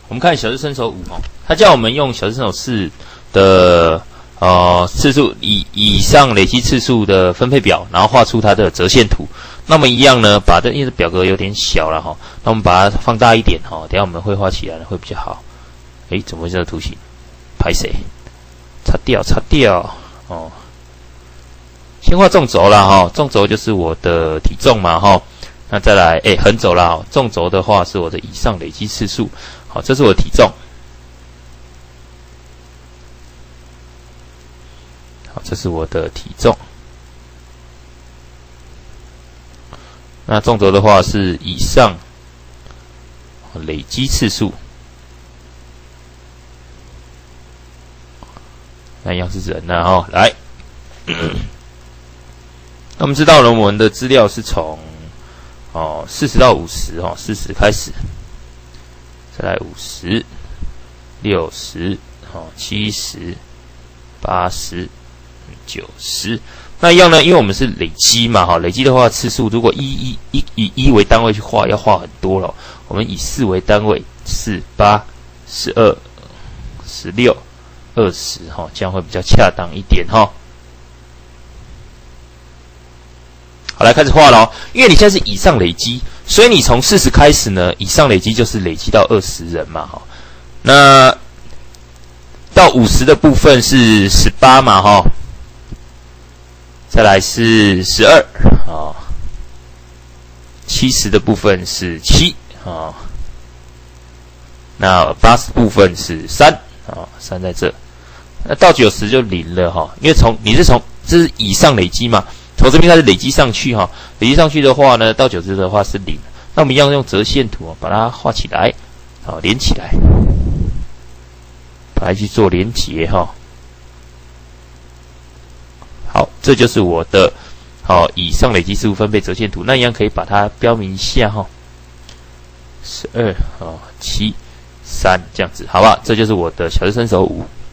我们看小试身手5哦，它叫我们用小试身手4的次数以上累积次数的分配表，然后画出它的折线图。那么一样呢，因为这表格有点小了哈，那我们把它放大一点哈，等一下我们会画起来会比较好。怎么会这个图形？拍谁？擦掉哦。先画纵轴啦哈，纵轴就是我的体重嘛哈。那再来横轴啦，纵轴的话是我的以上累积次数。好，这是我的体重。好，这是我的体重。那纵轴的话是以上累积次数。那一样是人啦哈，来，那我们知道了，我们的资料是从40到5040开始，再来50、60、70、80、90。那一样呢，因为我们是累积嘛累积的话次数如果以1为单位去画，要画很多了。我们以4为单位，4、8、12、16。20这样会比较恰当一点哈。好，来开始画咯。因为你现在是以上累积，所以你从40开始呢，以上累积就是累积到20人嘛哈。那到50的部分是18嘛哈，再来是1270的部分是7那80部分是33在这。那到90就0了哈，因为这是以上累积嘛，从这边开始累积上去哈，累积上去的话呢，到90的话是0。那我们一样用折线图把它画起来，连起来，把它去做连结哈。好，这就是我的以上累积次数分配折线图，那一样可以把它标明一下哈，12、7、3这样子，好吧？这就是我的小试身手5。